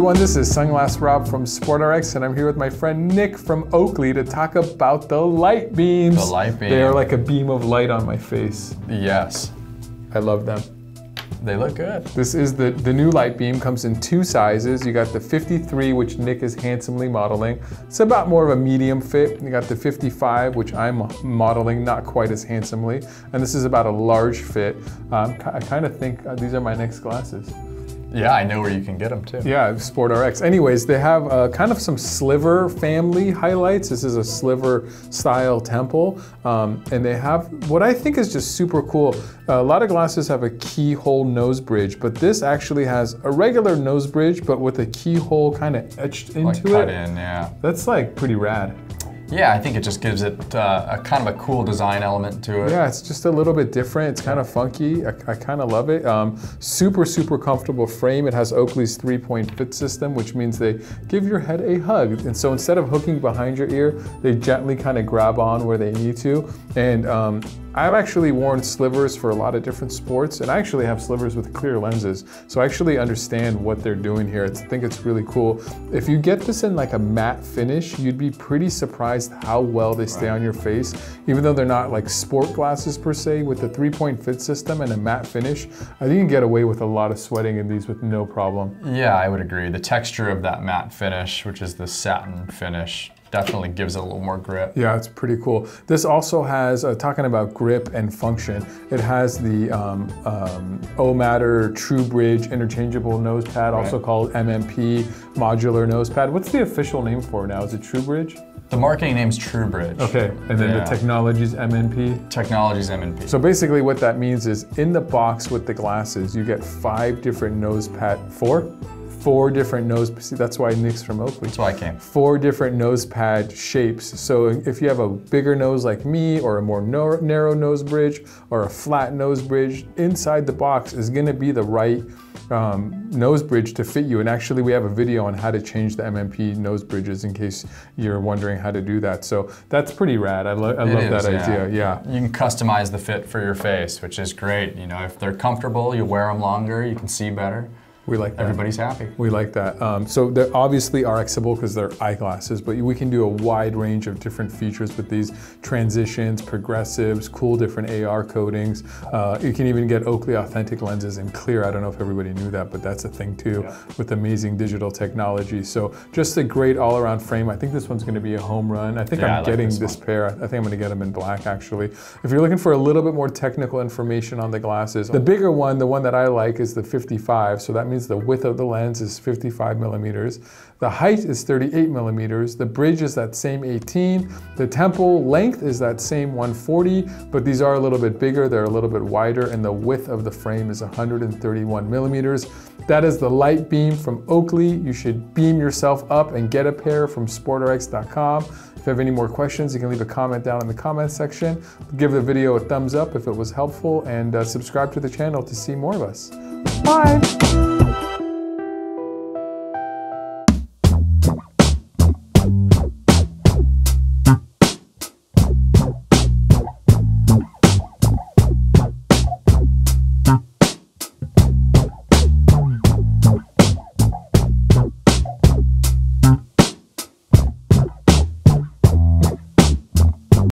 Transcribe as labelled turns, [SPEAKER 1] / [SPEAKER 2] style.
[SPEAKER 1] everyone, this is Sunglass Rob from SportRx, and I'm here with my friend Nick from Oakley to talk about the light beams.
[SPEAKER 2] The light beam.
[SPEAKER 1] They are like a beam of light on my face.
[SPEAKER 2] Yes.
[SPEAKER 1] I love them.
[SPEAKER 2] They look good.
[SPEAKER 1] This is the new light beam, comes in two sizes. You got the 53, which Nick is handsomely modeling. It's about more of a medium fit. You got the 55, which I'm modeling not quite as handsomely. And this is about a large fit. I kind of think these are my next glasses.
[SPEAKER 2] Yeah, I know where you can get them too.
[SPEAKER 1] Yeah, SportRx. Anyways, they have kind of some sliver family highlights. This is a sliver style temple. And they have what I think is just super cool. A lot of glasses have a keyhole nose bridge, but this actually has a regular nose bridge, but with a keyhole kind of etched into
[SPEAKER 2] like
[SPEAKER 1] it.
[SPEAKER 2] cut in, yeah.
[SPEAKER 1] That's like pretty rad.
[SPEAKER 2] Yeah, I think it just gives it a kind of a cool design element to it.
[SPEAKER 1] Yeah, it's just a little bit different. It's kind of funky. I kind of love it. Super, super comfortable frame. It has Oakley's 3-point fit system, which means they give your head a hug. And so instead of hooking behind your ear, they gently kind of grab on where they need to. And I've actually worn slivers for a lot of different sports, and I actually have slivers with clear lenses. So I actually understand what they're doing here. I think it's really cool. If you get this in like a matte finish, you'd be pretty surprised how well they stay on your face. Even though they're not like sport glasses per se, with the 3-point fit system and a matte finish, I think you can get away with a lot of sweating in these with no problem.
[SPEAKER 2] Yeah, I would agree. The texture of that matte finish, which is the satin finish, definitely gives it a little more grip.
[SPEAKER 1] Yeah, it's pretty cool. This also has, talking about grip and function, it has the O-Matter True Bridge interchangeable nose pad, also called MMP modular nose pad. What's the official name for it now? Is it True Bridge?
[SPEAKER 2] The marketing name's True Bridge.
[SPEAKER 1] Okay, and then the technology's MMP?
[SPEAKER 2] Technology's MMP.
[SPEAKER 1] So basically what that means is in the box with the glasses, you get 5 different nose pad, 4 different nose, see, that's why Nick's from Oakley.
[SPEAKER 2] That's why I came.
[SPEAKER 1] 4 different nose pad shapes. So if you have a bigger nose like me, or a more narrow nose bridge, or a flat nose bridge, inside the box is gonna be the right nose bridge to fit you. And actually we have a video on how to change the MMP nose bridges in case you're wondering how to do that. So that's pretty rad. I love that idea, yeah.
[SPEAKER 2] You can customize the fit for your face, which is great. You know, if they're comfortable, you wear them longer, you can see better.
[SPEAKER 1] We like that.
[SPEAKER 2] Everybody's happy.
[SPEAKER 1] We like that. So they're obviously RXable because they're eyeglasses, but we can do a wide range of different features with these transitions, progressives, cool different AR coatings. You can even get Oakley authentic lenses in clear. I don't know if everybody knew that, but that's a thing too, with amazing digital technology. So just a great all-around frame. I think this one's gonna be a home run. I think I'm getting this pair. I think I'm gonna get them in black actually. If you're looking for a little bit more technical information on the glasses, the bigger one, the one that I like, is the 55. So that means the width of the lens is 55 millimeters. The height is 38 millimeters. The bridge is that same 18. The temple length is that same 140, but these are a little bit bigger. They're a little bit wider, and the width of the frame is 131 millimeters. That is the light beam from Oakley. You should beam yourself up and get a pair from sportrx.com. If you have any more questions, you can leave a comment down in the comment section. Give the video a thumbs up if it was helpful, and subscribe to the channel to see more of us. Bye.